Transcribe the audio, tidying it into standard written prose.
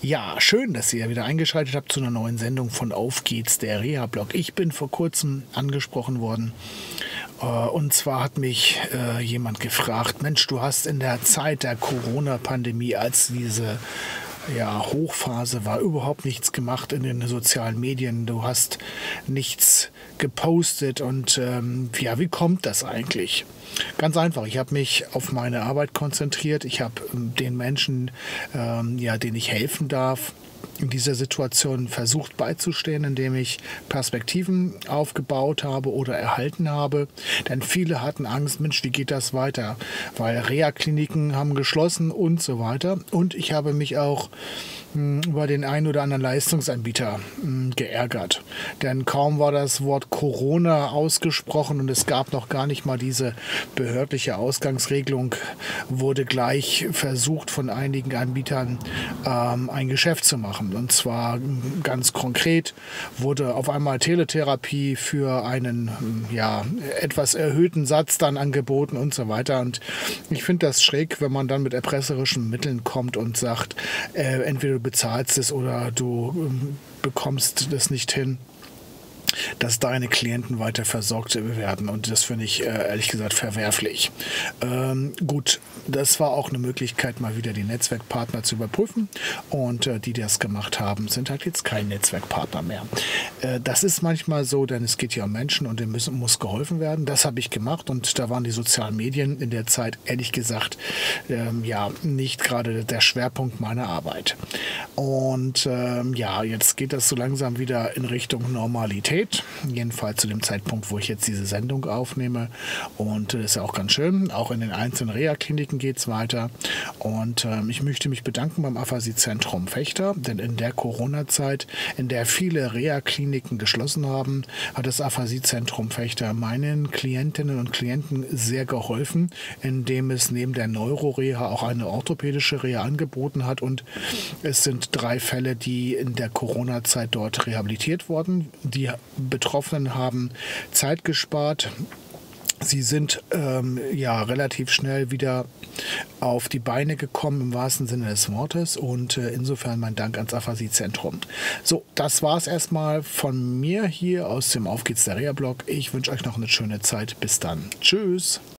Ja, schön, dass ihr wieder eingeschaltet habt zu einer neuen Sendung von Auf geht's, der Reha-Blog. Ich bin vor kurzem angesprochen worden. Und zwar hat mich jemand gefragt, Mensch, du hast in der Zeit der Corona-Pandemie, als diese Hochphase war, überhaupt nichts gemacht in den sozialen Medien. Du hast nichts gepostet und wie kommt das eigentlich? Ganz einfach, ich habe mich auf meine Arbeit konzentriert. Ich habe den Menschen, denen ich helfen darf, in dieser Situation versucht beizustehen, indem ich Perspektiven aufgebaut habe oder erhalten habe. Denn viele hatten Angst, Mensch, wie geht das weiter? Weil Reha-Kliniken haben geschlossen und so weiter. Und ich habe mich auch über den einen oder anderen Leistungsanbieter geärgert. Denn kaum war das Wort Corona ausgesprochen und es gab noch gar nicht mal diese behördliche Ausgangsregelung, wurde gleich versucht von einigen Anbietern ein Geschäft zu machen. Und zwar ganz konkret wurde auf einmal Teletherapie für einen etwas erhöhten Satz dann angeboten und so weiter. Und ich finde das schräg, wenn man dann mit erpresserischen Mitteln kommt und sagt, entweder du bezahlst es oder du bekommst das nicht hin, dass deine Klienten weiter versorgt werden. Und das finde ich ehrlich gesagt verwerflich. Gut, das war auch eine Möglichkeit, mal wieder die Netzwerkpartner zu überprüfen. Und die das gemacht haben, sind halt jetzt kein Netzwerkpartner mehr. Das ist manchmal so, denn es geht ja um Menschen und denen muss geholfen werden. Das habe ich gemacht und da waren die sozialen Medien in der Zeit, ehrlich gesagt, nicht gerade der Schwerpunkt meiner Arbeit. Und jetzt geht das so langsam wieder in Richtung Normalität. Jedenfalls zu dem Zeitpunkt, wo ich jetzt diese Sendung aufnehme. Und das ist ja auch ganz schön. Auch in den einzelnen Reha-Kliniken geht es weiter. Und ich möchte mich bedanken beim Aphasie-Zentrum Vechta, denn in der Corona-Zeit, in der viele Reha-Kliniken geschlossen haben, hat das Aphasie-Zentrum Vechta meinen Klientinnen und Klienten sehr geholfen, indem es neben der Neuroreha auch eine orthopädische Reha angeboten hat. Und es sind 3 Fälle, die in der Corona-Zeit dort rehabilitiert wurden. Die Betroffenen haben Zeit gespart. Sie sind relativ schnell wieder auf die Beine gekommen, im wahrsten Sinne des Wortes. Und insofern mein Dank ans Aphasie-Zentrum. So, das war es erstmal von mir hier aus dem Auf geht's der Reha-Blog. Ich wünsche euch noch eine schöne Zeit. Bis dann. Tschüss.